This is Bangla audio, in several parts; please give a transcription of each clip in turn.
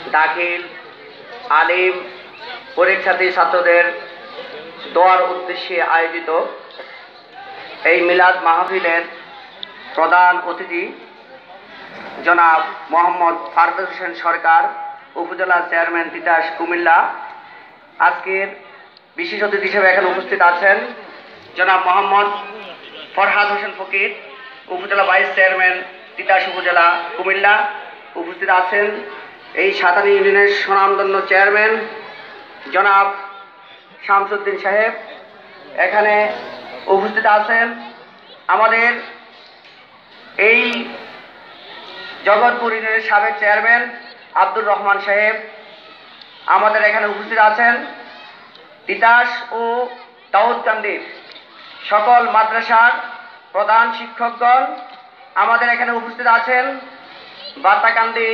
দাখিল, আলিম, পরীক্ষার্থী ছাত্রদের দোয়ার উদ্দেশ্যে আয়োজিত এই মিলাদ মাহফিলের প্রধান অতিথি জনাব মোহাম্মদ ফারদৌস হোসেন সরকার, উপজেলা চেয়ারম্যান তিতাস কুমিল্লা। আজকের বিশেষ অতিথি হিসেবে এখানে উপস্থিত আছেন জনাব মোহাম্মদ ফরহাদ হোসেন ফকির, উপজেলা ভাইস চেয়ারম্যান তিতাস উপজেলা কুমিল্লা। উপস্থিত আছেন এই সাতানি ইউনিয়নের সুনামধন্য চেয়ারম্যান জনাব শামসুদ্দিন সাহেব। এখানে উপস্থিত আছেন আমাদের এই জগৎপুর ইউনিয়নের সাবেক চেয়ারম্যান আব্দুর রহমান সাহেব। আমাদের এখানে উপস্থিত আছেন তিতাস ও দাউদকান্দির সকল মাদ্রাসার প্রধান শিক্ষকগণ। আমাদের এখানে উপস্থিত আছেন বাতাকান্দি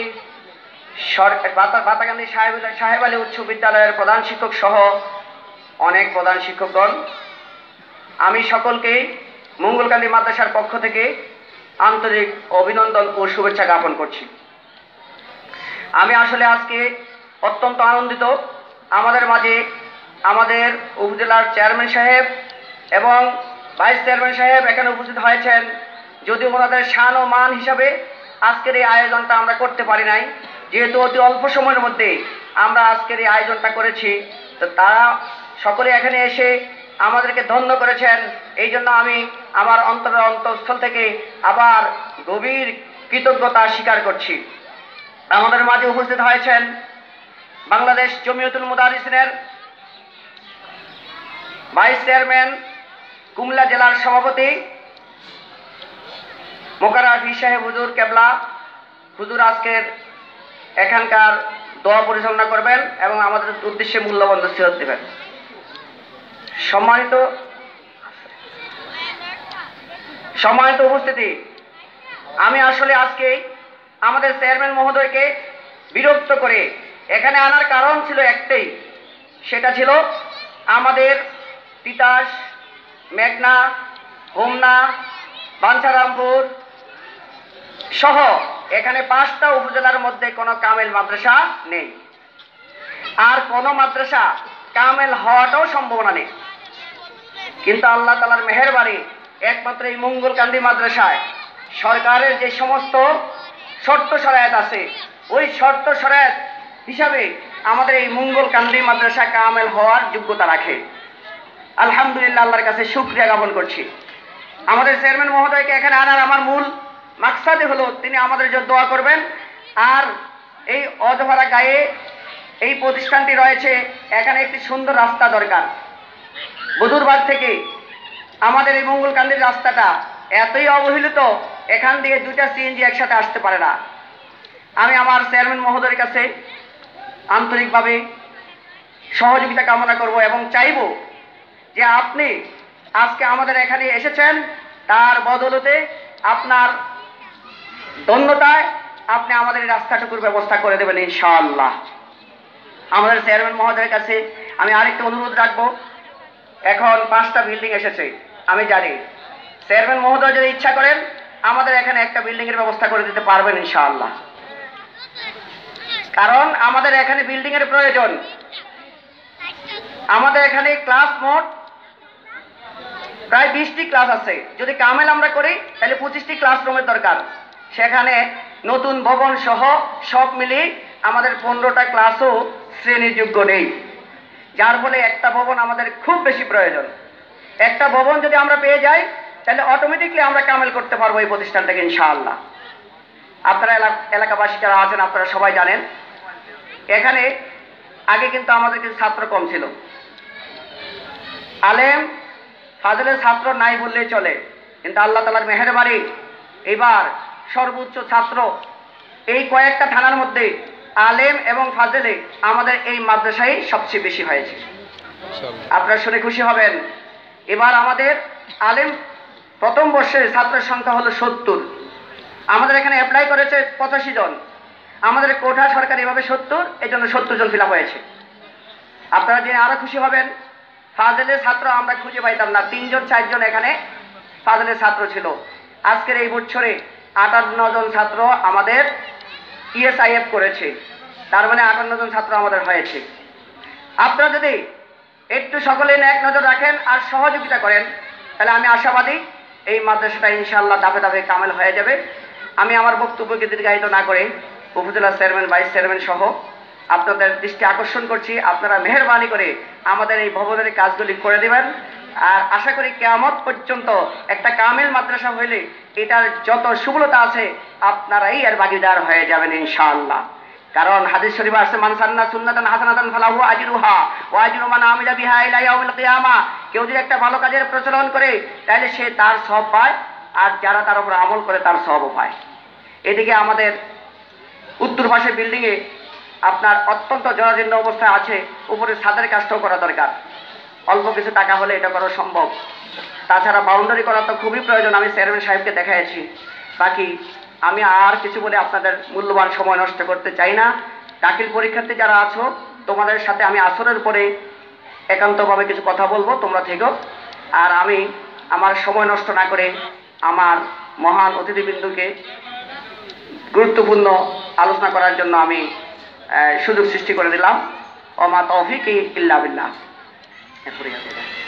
সাহেব আলী উচ্চ বিদ্যালয়ের প্রধান শিক্ষক সহ অনেক প্রধান শিক্ষকগণ। আমি সকলকে মঙ্গলকান্দি মাদ্রাসার পক্ষ থেকে আন্তরিক অভিনন্দন ও শুভেচ্ছা জ্ঞাপন করছি। আমি আসলে আজকে অত্যন্ত আনন্দিত। আমাদের মাঝে আমাদের উপজেলার চেয়ারম্যান সাহেব এবং ভাইস চেয়ারম্যান সাহেব এখানে উপস্থিত হয়েছেন। যদিও ওনাদের শান ও মান হিসাবে আজকের এই আয়োজনটা আমরা করতে পারি নাই, যেহেতু অতি অল্প সময়ের মধ্যে আমরা আজকের এই আয়োজনটা করেছি, তো তারা সকলে এখানে এসে আমাদেরকে ধন্য করেছেন। এই জন্য আমি আমার অন্তঃস্থল থেকে আবার গভীর কৃতজ্ঞতা স্বীকার করছি। আমাদের মাঝে উপস্থিত হয়েছেন বাংলাদেশ জমিয়তুল মুদারিসিনের ভাইস চেয়ারম্যান কুমিল্লা জেলার সভাপতি মোকাররম পীর সাহেব হুজুর কেবলা। হুজুর আজকের এখানকার দোয়া পরিচালনা করবেন এবং আমাদের উদ্দেশ্যে মূল্যবান নসিহত দেবেন। সম্মানিত উপস্থিতি, আমি আসলে আজকে আমাদের চেয়ারম্যান মহোদয়কে বিরক্ত করে এখানে আনার কারণ ছিল একটাই, সেটা ছিল আমাদের তিতাস, মেঘনা, হোমনা, বাঞ্ছারামপুর সহ এখানে 5টা উপজেলার মধ্যে কোনো কামেল মাদ্রাসা নেই, আর কোনো মাদ্রাসা কামেল হওয়াটাও সম্ভাবনা নেই। কিন্তু আল্লাহ তাআলার মেহেরবানি একমাত্র এই মঙ্গলকান্দি মাদ্রাসায় সরকারের যে সমস্ত শর্ত শরায়েত আছে, ওই শর্ত শরায়েত হিসাবে আমাদের এই মঙ্গলকান্দি মাদ্রাসা কামেল হওয়ার যোগ্যতা রাখে। আলহামদুলিল্লাহ, আল্লাহর কাছে শুকরিয়া জ্ঞাপন করছি। আমাদের চেয়ারম্যান মহোদয়কে এখানে আনার আমার মূল মাকসাদই হলো তিনি আমাদের জন্য দোয়া করবেন। আর এই অজহরা গায়ে এই প্রতিষ্ঠানটি রয়েছে, এখানে একটি সুন্দর রাস্তা দরকার। বদুরবাগ থেকে আমাদের এই মঙ্গলকান্দির রাস্তাটা এতই অবহেলিত, এখান দিয়ে 2টা সিএনজি একসাথে আসতে পারে না। আমি আমার চেয়ারম্যান মহোদয়ের কাছে আন্তরিকভাবে সহযোগিতা কামনা করব এবং চাইব যে আপনি আজকে আমাদের এখানে এসেছেন, তার বদলতে আপনার ধন্যতায় আপনি আমাদের এই রাস্তাটুকুর ব্যবস্থা করে দেবেন ইনশাআল্লাহ। আমাদের চেয়ারম্যান মহোদয়ের কাছে আমি আরেকটা অনুরোধ রাখবো। এখন 5টা বিল্ডিং এসেছে, আমি জানি চেয়ারম্যান মহোদয় যদি ইচ্ছা করেন আমাদের এখানে একটা বিল্ডিংয়ের ব্যবস্থা করে দিতে পারবেন ইনশাআল্লাহ। কারণ আমাদের এখানে বিল্ডিংয়ের প্রয়োজন। আমাদের এখানে ক্লাস মোট প্রায় 20টি ক্লাস আছে। যদি কামেল আমরা করি তাহলে 25টি ক্লাসরুমের দরকার। সেখানে নতুন ভবন সহ সব মিলিয়ে আমাদের 15টা ক্লাসও শ্রেণীর যোগ্য নেই, যার ফলে একটা ভবন আমাদের খুব বেশি প্রয়োজন। একটা ভবন যদি আমরা পেয়ে যাই তাহলে অটোমেটিকলি আমরা কামেল করতে পারবো এই প্রতিষ্ঠানটাকে ইনশাআল্লাহ। আপনারা এলাকাবাসী যারা আছেন আপনারা সবাই জানেন, এখানে আগে কিন্তু আমাদের কিছু ছাত্র কম ছিল। আলেম ফাজলের ছাত্র নাই বললেই চলে, কিন্তু আল্লাহ তাআলার মেহেরবানি এবার সর্বোচ্চ ছাত্র এই কয়েকটা থানার মধ্যে আলেম এবং ফাজলে আমাদের এই মাদ্রাসায় সবচেয়ে বেশি হয়েছে। আপনারা শুনে খুশি হবেন, এবার আমাদের আলেম প্রথম বর্ষের ছাত্রের সংখ্যা হলো 70। আমাদের এখানে অ্যাপ্লাই করেছে 85 জন। আমাদের কোঠা সরকার এভাবে 70, এই জন্য 70 জন ফিল আপ হয়েছে। আপনারা জেনে আরো খুশি হবেন, ফাজলের ছাত্র আমরা খুঁজে পাইতাম না, 3 জন 4 জন এখানে ফাজলের ছাত্র ছিল। আজকের এই বছরে 58 জন ছাত্র আমাদের ইএসআইএফ করেছে। তার মানে 58 জন ছাত্র আমাদের হয়েছে। আপনারা যদি একটু সকলে এক নজর রাখেন আর সহযোগিতা করেন, তাহলে আমি আশাবাদী এই মাদ্রাসাটা ইনশাআল্লাহ ধাপে ধাপে কামেল হয়ে যাবে। আমি আমার বক্তব্যকে দীর্ঘায়িত না করে উপজেলা চেয়ারম্যান, ভাইস চেয়ারম্যান সহ আপনাদের দৃষ্টি আকর্ষণ করছি, আপনারা মেহেরবানি করে আমাদের এই ভবনের কাজগুলি করে দেবেন। আর আশা করি কিয়ামত পর্যন্ত একটা কামেল মাদ্রাসা হইলে এটার যত সুবলতা আছে আপনারাই এর ভাগীদার হয়ে যাবেন ইনশাআল্লাহ। কারণ হাদিস শরীফে আছে, মান সান্না সুন্নাতান হাসানাতান ফালাহু আজরুহা ওয়া আজরু মান আমিলা বিহা ইলা ইয়াউমিল কিয়ামা। কেউ যদি একটা ভালো কাজের প্রচলন করে তাহলে সে তার সওয়াব পায়, আর যারা তার উপর আমল করে তার সওয়াবও পায়। এদিকে আমাদের উত্তর পাশে বিল্ডিং এ আপনার অত্যন্ত জরাজীর্ণ অবস্থায় আছে, উপরে ছাদের কাজটাও করা দরকার। অল্প কিছু টাকা হলে এটা করা সম্ভব। তাছাড়া বাউন্ডারি করা তো খুবই প্রয়োজন, আমি চেয়ারম্যান সাহেবকে দেখাইছি। বাকি আমি আর কিছু বলে আপনাদের মূল্যবান সময় নষ্ট করতে চাই না। দাখিল পরীক্ষার্থী যারা আছো, তোমাদের সাথে আমি আসরের পরে একান্তভাবে কিছু কথা বলবো, তোমরা থেকো। আর আমি আমার সময় নষ্ট না করে আমার মহান অতিথিবৃন্দকে গুরুত্বপূর্ণ আলোচনা করার জন্য আমি সুযোগ সৃষ্টি করে দিলাম। ওমা তৌফিক ইল্লা বিল্লাহ।